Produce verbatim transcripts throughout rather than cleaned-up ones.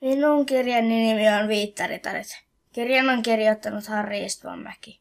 Minun kirjani nimi on Viittaritarit. Kirjan on kirjoittanut Harri Istvanmäki.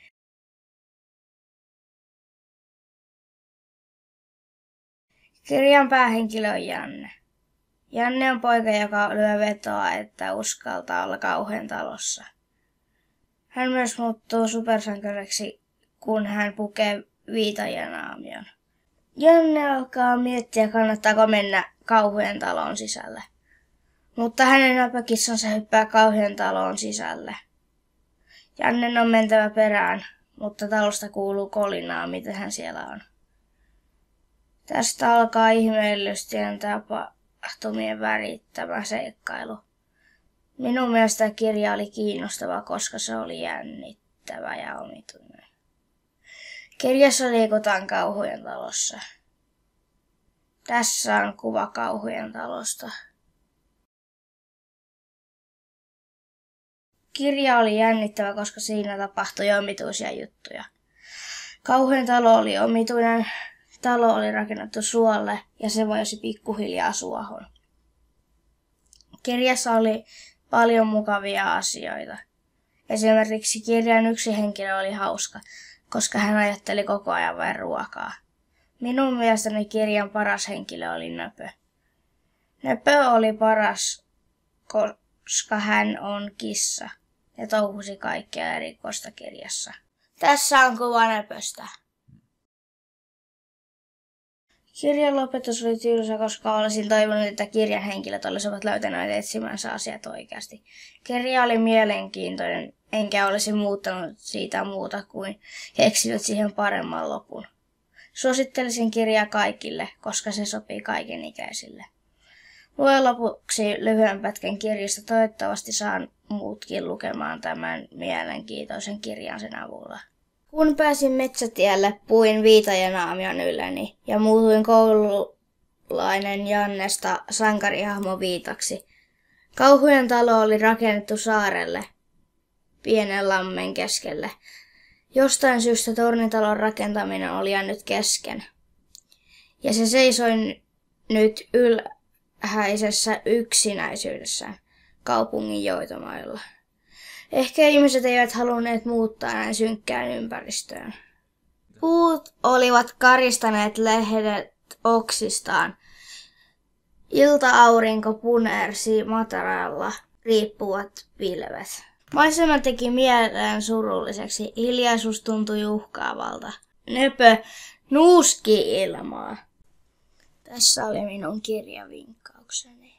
Kirjan päähenkilö on Janne. Janne on poika, joka lyö vetoa, että uskaltaa olla kauhean talossa. Hän myös muuttuu supersankariksi, kun hän pukee viitajan naamion. Janne alkaa miettiä, kannattaako mennä kauhean talon sisälle. Mutta hänen näpökissansa hyppää kauhean talon sisälle. Jannen on mentävä perään, mutta talosta kuuluu kolinaa, mitä hän siellä on. Tästä alkaa ihmeellystien tapahtumien värittämä seikkailu. Minun mielestä kirja oli kiinnostava, koska se oli jännittävä ja omituinen. Kirjassa liikutaan kauhujen talossa. Tässä on kuva kauhujen talosta. Kirja oli jännittävä, koska siinä tapahtui omituisia juttuja. Kauhujen talo oli omituinen. Talo oli rakennettu suolle ja se voisi pikkuhiljaa suohon. Kirjassa oli paljon mukavia asioita. Esimerkiksi kirjan yksi henkilö oli hauska, koska hän ajatteli koko ajan vain ruokaa. Minun mielestäni kirjan paras henkilö oli Nöpö. Nöpö oli paras, koska hän on kissa ja touhusi kaikkea erikoista kirjassa. Tässä on kuva Nöpöstä. Kirjan lopetus oli tylsä, koska olisin toivonut, että kirjan henkilöt olisivat löytäneet etsimänsä asiat oikeasti. Kirja oli mielenkiintoinen, enkä olisi muuttanut siitä muuta kuin keksinyt siihen paremman lopun. Suosittelisin kirjaa kaikille, koska se sopii kaikenikäisille. Luen lopuksi lyhyen pätkän kirjasta. Toivottavasti saan muutkin lukemaan tämän mielenkiintoisen kirjan sen avulla. Kun pääsin metsätielle, puin viitajanaamion ylläni ja muutuin koululainen Jannesta sankarihahmo Viitaksi. Kauhujen talo oli rakennettu saarelle, pienen lammen keskelle. Jostain syystä tornitalon rakentaminen oli jäänyt kesken. Ja se seisoi nyt ylhäisessä yksinäisyydessään kaupungin joitomailla. Ehkä ihmiset eivät halunneet muuttaa näin synkkään ympäristöön. Puut olivat karistaneet lehdet oksistaan. Ilta-aurinko punersi mataralla riippuvat pilvet. Maisema teki mieleen surulliseksi. Hiljaisuus tuntui uhkaavalta. Nöpö nuuski ilmaa. Tässä oli minun kirjavinkkaukseni.